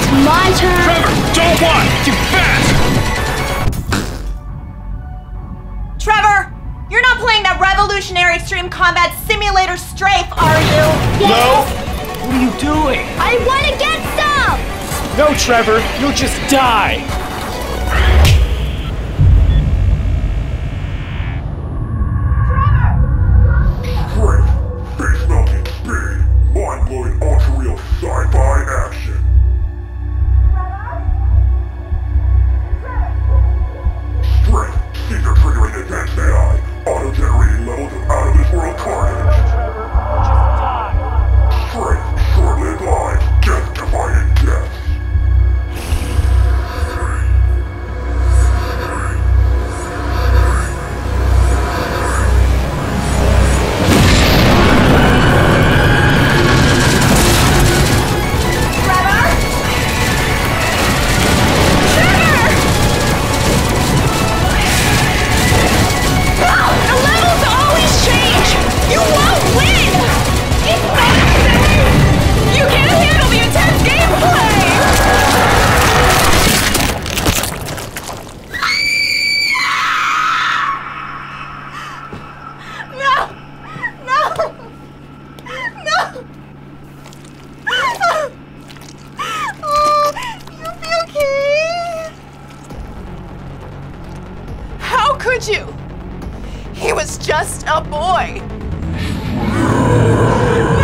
My turn. Trevor, don't want! Too fast! Trevor, you're not playing that revolutionary extreme combat simulator Strafe, are you? Yes. No? What are you doing? I want to get some. No, Trevor, you'll just die. Strafe, face-melting speed, mind-blowing ultra-real sci-fi action. Strafe, seeker-triggering advanced AI, auto-generating levels of out-of-this-world carnage. Strafe, short-lived lives, death-defying deaths. Could you? He was just a boy.